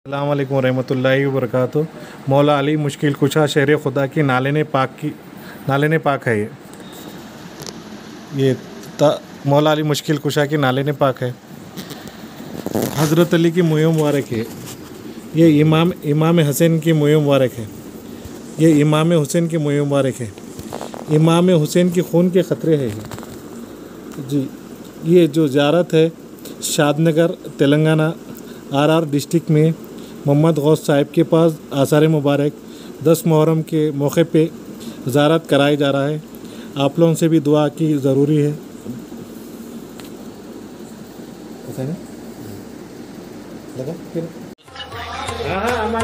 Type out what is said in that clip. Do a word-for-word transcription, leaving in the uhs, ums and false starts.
अस्सलाम वालेकुम रहमतुल्लाहि व बरकातुहू। मौला अली मुश्किल कुशा शेर खुदा की नाले पाक की नाले पाक है। ये ये मौला अली मुश्किल कुशा की नाले पाक है। हज़रत अली की मुहिम मुबारक है। ये इमाम इमाम हुसैन की मुहिम मुबारक है। ये इमाम हुसैन की मुहिम मुबारक है। इमाम हुसैन के खून के ख़तरे है जी। ये जो ज़ियारत है Shadnagar Telangana R R district में मोहम्मद गौस साहिब के पास आसार मुबारक दस मुहर्रम के मौके पे ज़ियारत कराया जा रहा है। आप लोगों से भी दुआ की ज़रूरी है। लगा फिर हाँ हाँ